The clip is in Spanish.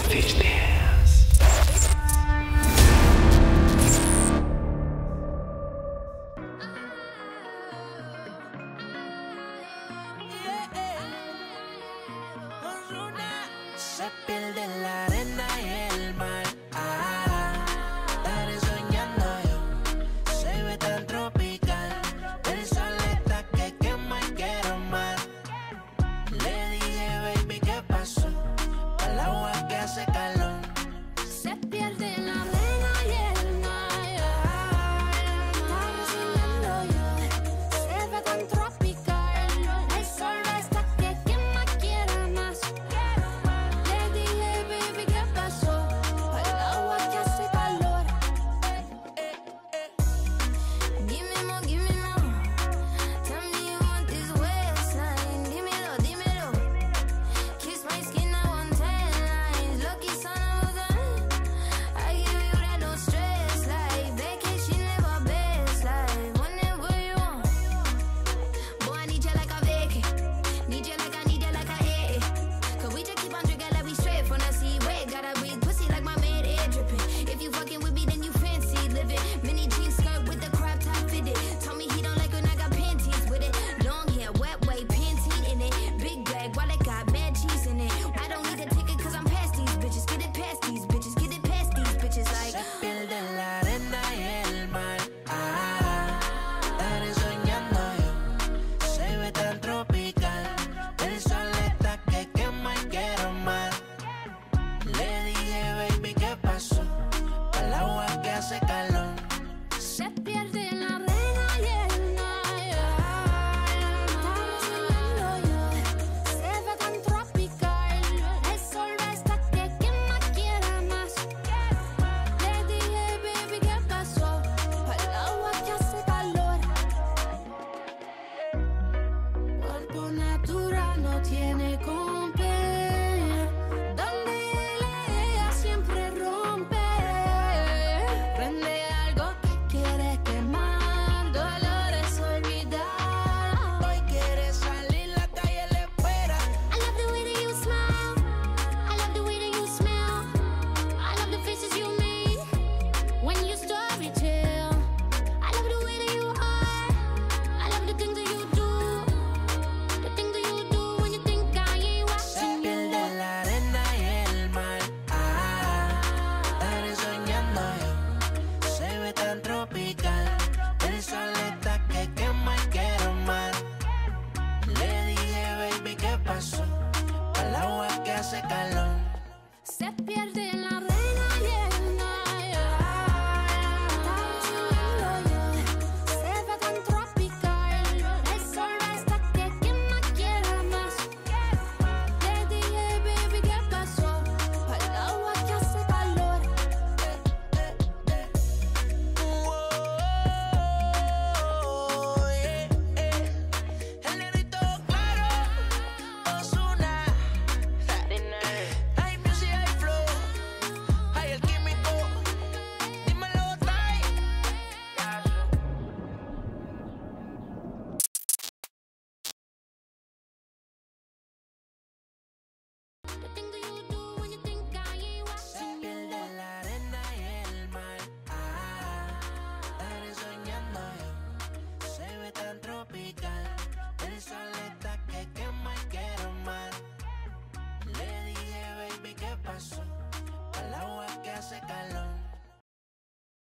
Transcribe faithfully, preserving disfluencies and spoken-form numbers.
Se pierde en la arena y el mar. Ah, estaré soñando yo. Se ve tan tropical. El sol está que quema y quiero más. Le dije, baby, ¿qué pasó? El agua que hace calor. Se pierde en la arena y el mar. Estaré soñando yo. Se ve tan tropical. El sol está que quema y quiero más. El agua que hace calor. Se pierde en la arena y el mar. Estaré soñando yo. Se ve tan tropical. El sol está que quema, quiero más. Le dije, baby, ¿qué pasó? El agua que hace calor. Oh, yeah, yeah. El negrito claro, Ozuna. Hay music, hay flow, hay el químico. Dímelo, trae. The thing